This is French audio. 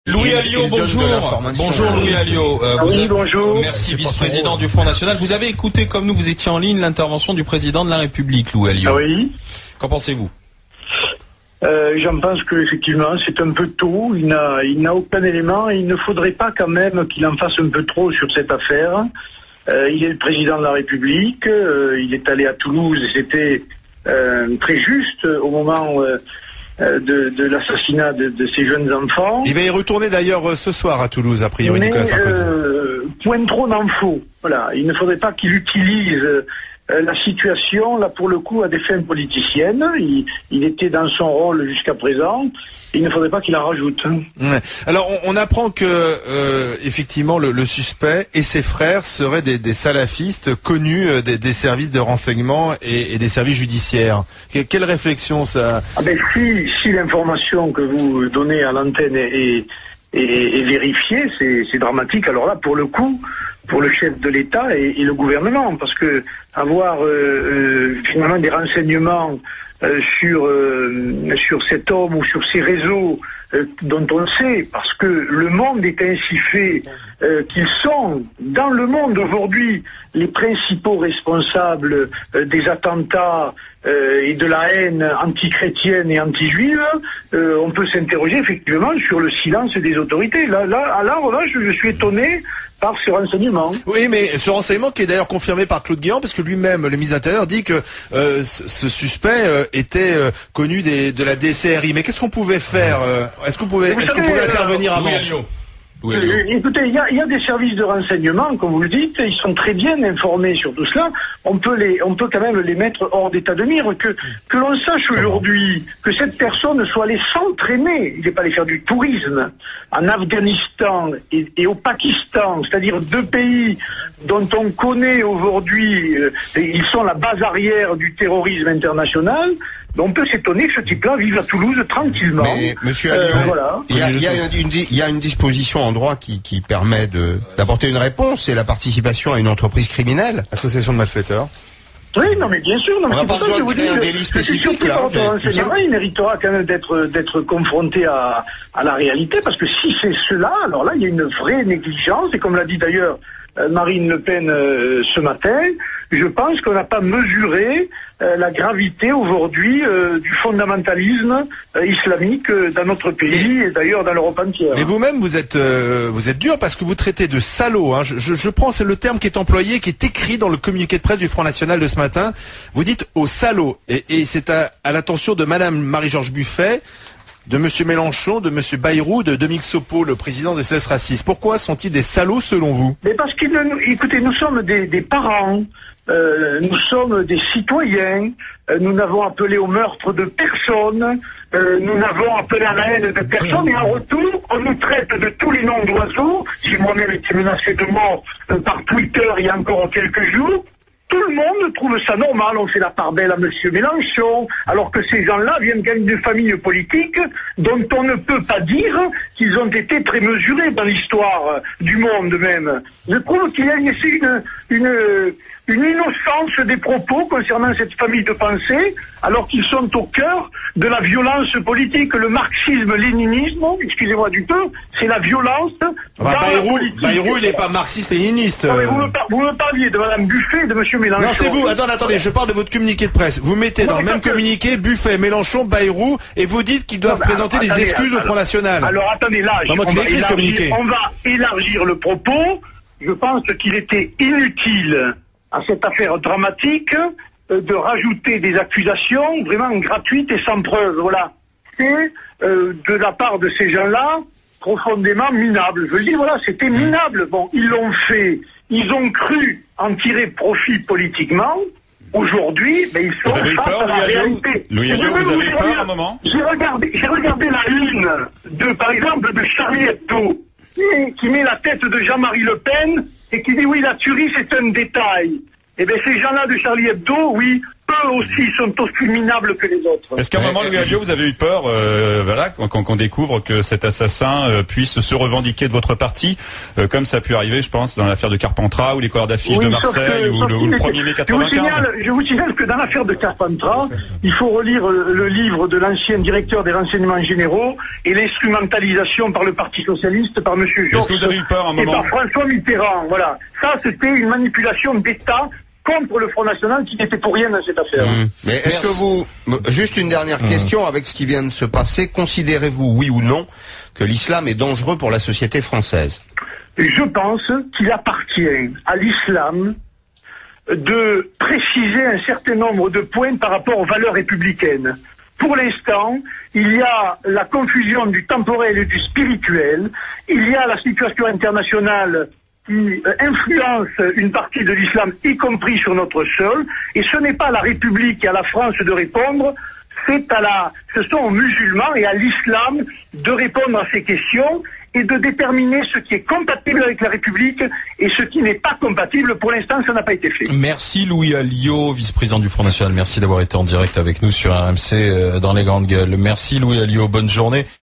Louis Alliot, bonjour. Bonjour Louis Alliot. Oui, bonjour. Merci, vice-président du Front National. Vous avez écouté, comme nous, vous étiez en ligne, l'intervention du président de la République, Louis Alliot. Oui. Qu'en pensez-vous? J'en pense que effectivement c'est un peu tôt. Il n'a aucun élément. Il ne faudrait pas quand même qu'il en fasse un peu trop sur cette affaire. Il est le président de la République. Il est allé à Toulouse et c'était très juste au moment de l'assassinat de ces jeunes enfants. Il va y retourner d'ailleurs ce soir à Toulouse, a priori, Nicolas Sarkozy. Point trop d'infos. Voilà. Il ne faudrait pas qu'il utilise la situation, là pour le coup, à des fins politiciennes. Il était dans son rôle jusqu'à présent. Il ne faudrait pas qu'il en rajoute. Alors on apprend que effectivement le suspect et ses frères seraient des salafistes connus des services de renseignement et des services judiciaires. Quelle réflexion ça? Si l'information que vous donnez à l'antenne est vérifiée, c'est dramatique. Alors là, pour le coup, pour le chef de l'État et le gouvernement, parce que avoir finalement des renseignements sur cet homme ou sur ces réseaux dont on sait, parce que le monde est ainsi fait qu'ils sont dans le monde aujourd'hui les principaux responsables des attentats et de la haine anti-chrétienne et anti-juive, on peut s'interroger effectivement sur le silence des autorités. Là, je suis étonné par ce renseignement. Oui, mais ce renseignement qui est d'ailleurs confirmé par Claude Guéant, parce que lui-même, le ministre de l'Intérieur, dit que ce suspect était connu de la DCRI. Mais qu'est-ce qu'on pouvait faire? Est-ce qu'on pouvait intervenir avant? Écoutez, il y a des services de renseignement, comme vous le dites, ils sont très bien informés sur tout cela. On peut quand même les mettre hors d'état de mire, que l'on sache aujourd'hui que cette personne soit allée s'entraîner, il n'est pas allé faire du tourisme, en Afghanistan et au Pakistan, c'est-à-dire deux pays dont on connaît aujourd'hui, ils sont la base arrière du terrorisme international. On peut s'étonner que ce type-là vive à Toulouse tranquillement. Mais, monsieur Alliot, voilà. il y a une disposition en droit qui permet d'apporter une réponse, c'est la participation à une entreprise criminelle. Association de malfaiteurs. Oui, non, mais bien sûr. Non, mais on n'a pas besoin de créer un délit spécifique, là. Il méritera quand même d'être confronté à la réalité, parce que si c'est cela, alors là, il y a une vraie négligence, et comme l'a dit d'ailleurs Marine Le Pen ce matin, je pense qu'on n'a pas mesuré la gravité aujourd'hui du fondamentalisme islamique dans notre pays et d'ailleurs dans l'Europe entière. Mais vous-même, vous êtes dur parce que vous traitez de salaud. Hein. Je prends, c'est le terme qui est employé, qui est écrit dans le communiqué de presse du Front National de ce matin. Vous dites au salaud, et c'est à l'attention de Madame Marie-Georges Buffet, de M. Mélenchon, de M. Bayrou, de Dominique Sopo, le président des SOS Racistes. Pourquoi sont-ils des salauds selon vous? Mais parce écoutez, nous sommes des parents, nous sommes des citoyens, nous n'avons appelé au meurtre de personne, nous n'avons appelé à la haine de personne, et en retour, on nous traite de tous les noms d'oiseaux. Si moi-même été menacé de mort par Twitter il y a encore quelques jours, tout le monde trouve ça normal, on fait la part belle à M. Mélenchon, alors que ces gens-là viennent quand même de familles politiques dont on ne peut pas dire qu'ils ont été très mesurés dans l'histoire du monde même. Je trouve qu'il y a une innocence des propos concernant cette famille de pensée, alors qu'ils sont au cœur de la violence politique. Le marxisme-léninisme, excusez-moi du peu, c'est la violence dans la politique. Bayrou, il n'est pas marxiste-léniniste. Non, mais vous me parliez de Mme Buffet et de M. Mélenchon. Non, c'est vous. Attendez, je parle de votre communiqué de presse. Vous mettez dans le même communiqué Buffet, Mélenchon, Bayrou, et vous dites qu'ils doivent présenter des excuses au Front National. Alors attendez, là, on va élargir le propos. Je pense qu'il était inutile à cette affaire dramatique de rajouter des accusations vraiment gratuites et sans preuve. Voilà. Et de la part de ces gens-là, profondément minables. Je le dis, voilà, c'était minable. Bon, ils l'ont fait. Ils ont cru en tirer profit politiquement. Aujourd'hui, ils sont face à la réalité. Louis Alliot, vous avez peur à un moment? J'ai regardé la une par exemple, de Charlie Hebdo, qui met la tête de Jean-Marie Le Pen et qui dit oui, la tuerie c'est un détail. Eh bien ces gens-là de Charlie Hebdo, oui, eux aussi sont aussi minables que les autres. Est-ce qu'à un moment, Louis Alliot, vous avez eu peur, voilà, quand on découvre que cet assassin puisse se revendiquer de votre parti, comme ça a pu arriver, je pense, dans l'affaire de Carpentras ou les couleurs d'affiches de Marseille ou le 1er mai 95? Je vous signale que dans l'affaire de Carpentras, il faut relire le livre de l'ancien directeur des renseignements généraux et l'instrumentalisation par le Parti socialiste, par M. Jox Est-ce que vous avez eu peur un moment et par François Mitterrand. Voilà. Ça, c'était une manipulation d'État contre le Front National qui n'était pour rien dans cette affaire. Mais est-ce que vous, juste une dernière question, avec ce qui vient de se passer, considérez-vous, oui ou non, que l'islam est dangereux pour la société française? Je pense qu'il appartient à l'islam de préciser un certain nombre de points par rapport aux valeurs républicaines. Pour l'instant, il y a la confusion du temporel et du spirituel, il y a la situation internationale qui influence une partie de l'islam, y compris sur notre sol, et ce n'est pas à la République et à la France de répondre, ce sont aux musulmans et à l'islam de répondre à ces questions et de déterminer ce qui est compatible avec la République et ce qui n'est pas compatible. Pour l'instant, ça n'a pas été fait. Merci Louis Alliot, vice-président du Front National. Merci d'avoir été en direct avec nous sur RMC dans les Grandes Gueules. Merci Louis Alliot, bonne journée.